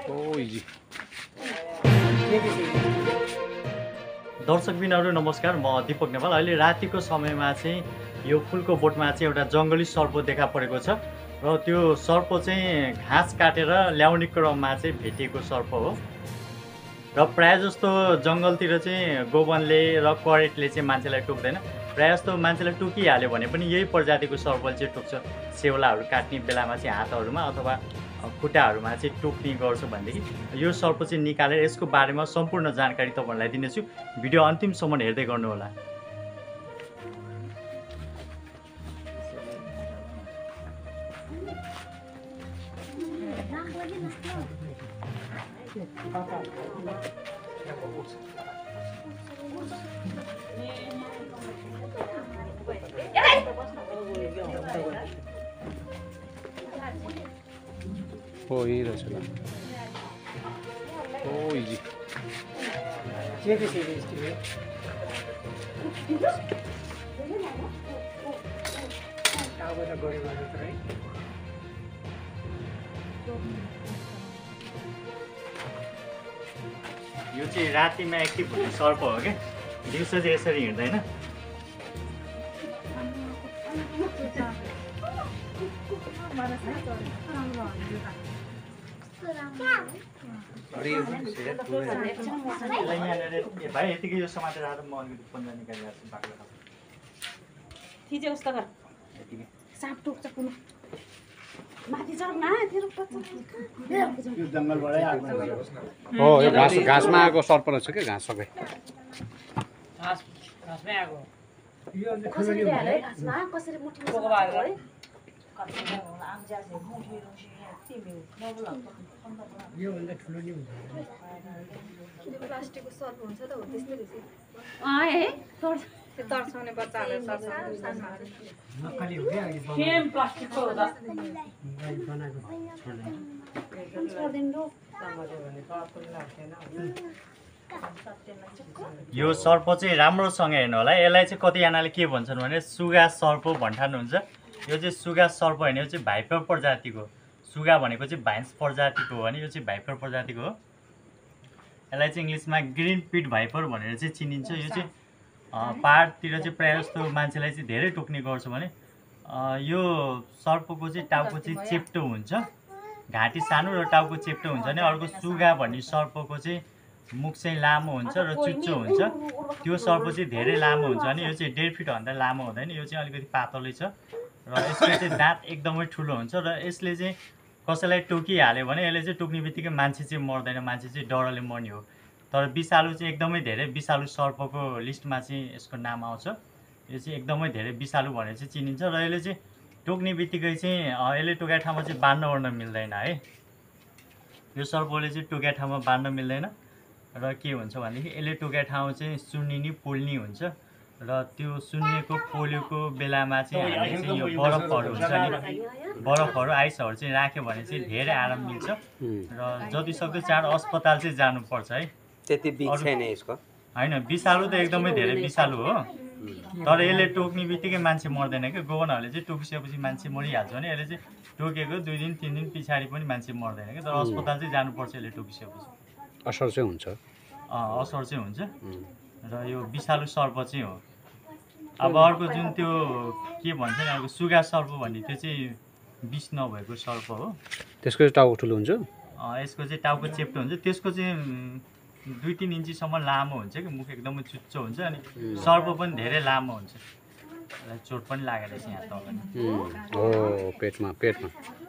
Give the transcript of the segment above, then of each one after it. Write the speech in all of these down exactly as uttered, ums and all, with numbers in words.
दर्शकबिनहरु नमस्कार, म दीपक नेपाल। अहिले रातिको समयमा चाहिँ यो फुलको बोटमा चाहिँ एउटा जङ्गली सर्प देखा परेको छ र त्यो सर्प चाहिँ घाँस काटेर ल्याउने क्रममा चाहिँ भेटिएको सर्प हो र प्राय जस्तो जङ्गलतिर चाहिँ गोवनले र करेटले चाहिँ मान्छेलाई टोक्दैन। प्राय जस्तो मान्छेलाई टोकिहाल्यो भने पनि यही प्रजातिको सर्पले चाहिँ टोक्छ। सेउलाहरू काट्ने बेलामा चाहिँ हातहरूमा अथवा खुट्टाहरूमा चाहिँ टोक्ने गर्छ भनेदेखि यो सर्प चाहिँ निकालेर यसको बारेमा सम्पूर्ण जानकारी तपाईहरुलाई दिनेछु। भिडियो अन्तिमसम्म हेर्दै गर्नुहोला। हो यही रहेछ ल। हो इजी के के सिरिज के टावर गरे भने त है यो चाहिँ रातिमा एक्टिभ हुने सर्प हो के, दिउँसो चाहिँ यसरी हिँड्दैन। भाइ यतिकै यो समातेर आएर म अलिकति पन्जा निकालिरहेको छु बाक्लो थिचे उस्तो गर यतिकै साप टोक्छ कुन माथि चढ न तेरो पत्ता यो जंगलबाटै आएको हो। यो घाँस घाँसमा आएको सर्प रहेछ के, घाँस सबै घाँस घाँसमै आएको यो अन्त कसरी हाले घाँसमा कसरी मुठीमा पोको बारेर है कसरी होला आम ज्यासे मुठी रुसी तिमी नबुला यो भन्दा ठुलो नि हुन्छ। प्लास्टिकको सर्प हुन्छ त हो त्यस्तै रहेछ। अँ है तर्छ त्यो तर्साउने बच्चाहरु सर्साउने नक्कली हो क्या यो सेम प्लास्टिकको हो त बनाएको। छोड्दिनु दो यो सर्प चाहिँ राम्रोसँग हेर्नु होला। यसलाई चाहिँ कतिजनाले के भन्छन् भने सुगा सर्प भन्ठानुहुन्छ। यो चाहिँ सुगा सर्प होइन, यो चाहिँ भाइपर प्रजातिको। सुगा भनेको चाहिँ भाइन्स प्रजातिको हो भने यो चाहिँ भाइपर प्रजातिको हो। यसलाई चाहिँ इङ्ग्लिसमा ग्रिन पिट भाइपर भनेर चाहिँ चिनिन्छ। यो चाहिँ पाहाडतिर चाहिँ प्रायः जस्तो मान्छेलाई चाहिँ धेरै टोक्ने गर्छ भने यो सर्पको चाहिँ टाउको चाहिँ चेप्टो हुन्छ, घाँटी सानो र टाउको चेप्टो हुन्छ भने अर्को सुगा भन्ने सर्पको चाहिँ मुख चाहिँ लामो हुन्छ र चुच्चो हुन्छ। त्यो सर्प चाहिँ धेरै लामो हुन्छ भने यो चाहिँ डेढ फिटभन्दा लामो हुँदैन। यो चाहिँ अलिकति पातलै छ र यसको चाहिँ दाँत एकदमै ठुलो हुन्छ र यसले चाहिँ कसैलाई टोकिहाल्यो भने यसले चाहिँ टोक्ने बित्तिकै मान्छे चाहिँ मर्दैन, मान्छे चाहिँ डरले मर्ने हो। तर विषालु चाहिँ एकदमै धेरै विषालु सर्पको लिस्टमा चाहिँ यसको नाम आउँछ। यो चाहिँ एकदमै धेरै विषालु भनेर चाहिँ चिनिन्छ र यसले चाहिँ टोक्ने बित्तिकै चाहिँ यसले टोकेको ठाउँमा चाहिँ बाँध्न ओर्न मिल्दैन है। यो सर्पले चाहिँ टोकेको ठाउँमा बाँध्न मिल्दैन र के हुन्छ भनेदेखि यसले टोकेको ठाउँ चाहिँ सुन्निने पोल्ने हुन्छ र त्यो सुन्निएको पोलेको बेलामा चाहिँ हामीले चाहिँ यो बरफहरू हुन्छ नि, बरफहरू आइसहरू चाहिँ राख्यो भने चाहिँ धेरै आराम मिल्छ र जति सक्दो चाँडो अस्पताल चाहिँ जानुपर्छ है। त्यति बिग छैन यसको होइन, विषालु त एकदमै धेरै विषालु हो तर यसले टोक्ने बित्तिकै मान्छे मर्दैन क्या। गोवनहरूले चाहिँ टोकिसकेपछि मान्छे मरिहाल्छ भने यसले चाहिँ टोकेको दुई दिन तिन दिन पछाडि पनि मान्छे मर्दैन क्या। तर अस्पताल चाहिँ जानुपर्छ यसले टोकिसकेपछि। असर चाहिँ हुन्छ, असर चाहिँ हुन्छ र यो विषालु सर्प चाहिँ हो। अब अर्को जुन त्यो के भन्छ नि अर्को सुगा सर्प भन्ने त्यो चाहिँ विष नभएको सर्प हो। त्यसको चाहिँ टाउको ठुलो हुन्छ, यसको चाहिँ टाउको चेप्टो हुन्छ। त्यसको चाहिँ दुई तिन इन्चीसम्म लामो हुन्छ कि, मुख एकदमै चुच्चो हुन्छ अनि सर्प पनि धेरै लामो हुन्छ। यसलाई चोट पनि लागेर चाहिँ यहाँ तल हो पेटमा पेटमा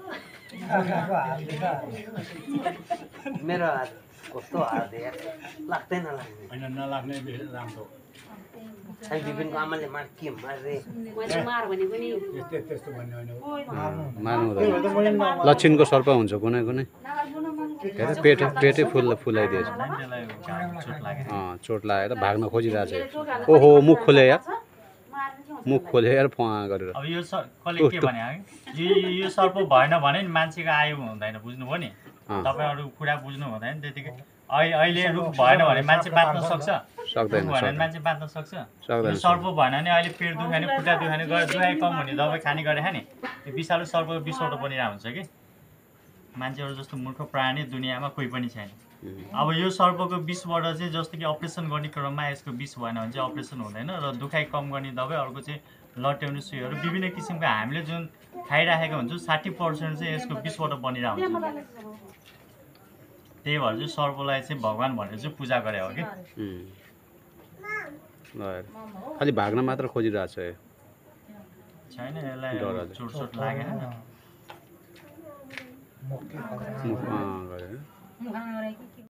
मेरो हात कस्तो हात लाग्दैन लाग्ने हैन नलाग्ने राम्रो। अनि विपिनको आमाले मार के मारे मैले मार भने पनि त्यस्तो त्यस्तो भन्ने होइन। मार्नु हुँदैन। लक्षिणको सर्प हुन्छ कुनै कुनै, के अरे पेट पेटै फुल फुलाइदिएछ। चोट लाग्यो। अँ चोट लागेर भाग्न खोजिरहेछ। ओहो मुख खोले यार, मुख खोलेर फुवा गरेर। अब यो कसले के भने यो यो सर्प भएन भने नि मान्छेको आयु हुँदैन, बुझ्नुभयो नि। तपाईँहरू कुरा बुझ्नु हुँदैन त्यतिकै। अहिले रुख भएन भने मान्छे बाँच्न सक्छ, सक्दैन, भएन भने मान्छे बाँच्न सक्छ। सक्दैन। सर्प भएन भने अहिले पेट दुखाने खुट्टा दुखाने गएर दुखाइ कम हुने दबाई खाने गरे नि त्यो विषालु सर्पको विषौटो पनि हुन्छ कि। मान्छेहरू जस्तो मूर्ख प्राणी दुनियाँमा कोही पनि छैन। उम्, अब यो सर्पको विषबाट चाहिँ जस्तो कि अपरेसन गर्ने क्रममा यसको विष भएन भने चाहिँ अपरेसन हुँदैन र दुखाइ कम गर्ने दबाई, अर्को चाहिँ लट्याउने सुईहरू विभिन्न किसिमको हामीले जुन खाइराखेको हुन्छौँ साठी पर्सेन्ट चाहिँ यसको विषबाट बनिरहेको हुन्छ। त्यही भएर चाहिँ सर्पलाई चाहिँ भगवान् भनेर चाहिँ पूजा गरे हो कि। उम्। ल हेर, खालि भाग्न मात्र खोजिरहेको छ यो। छैन यसलाई डर हजुर। चोटसोट लागेन। मुक्ति मुख अँ, गरेर मुख